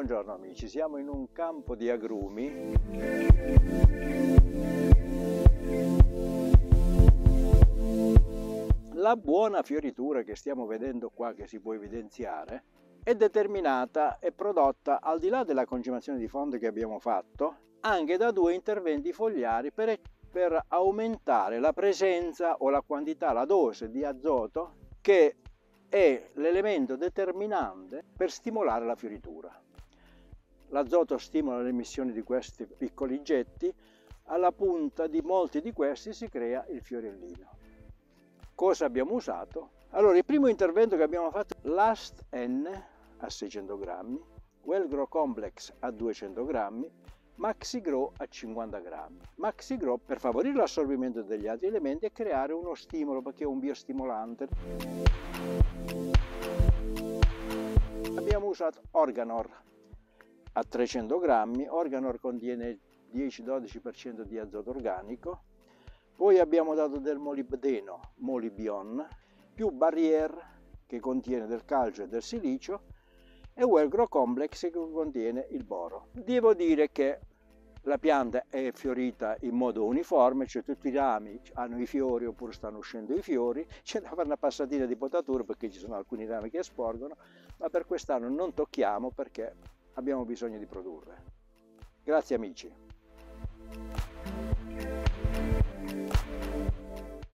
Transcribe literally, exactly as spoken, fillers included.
Buongiorno amici, siamo in un campo di agrumi. La buona fioritura che stiamo vedendo qua, che si può evidenziare, è determinata e prodotta, al di là della concemazione di fondo che abbiamo fatto, anche da due interventi fogliari per, per aumentare la presenza o la quantità, la dose di azoto che è l'elemento determinante per stimolare la fioritura. L'azoto stimola l'emissione di questi piccoli getti, alla punta di molti di questi si crea il fiorellino. Cosa abbiamo usato? Allora, il primo intervento che abbiamo fatto è Last N a seicento grammi, Well Grow Complex a duecento grammi, Maxi Grow a cinquanta grammi. Maxi Grow per favorire l'assorbimento degli altri elementi e creare uno stimolo, perché è un biostimolante. Abbiamo usato Organor a trecento grammi, Organor contiene dieci dodici per cento di azoto organico, poi abbiamo dato del molibdeno, Molibion, più Barrier che contiene del calcio e del silicio e Well Grow Complex che contiene il boro. Devo dire che la pianta è fiorita in modo uniforme, cioè tutti i rami hanno i fiori oppure stanno uscendo i fiori, c'è da fare una passatina di potatura perché ci sono alcuni rami che sporgono, ma per quest'anno non tocchiamo perché abbiamo bisogno di produrre. Grazie amici.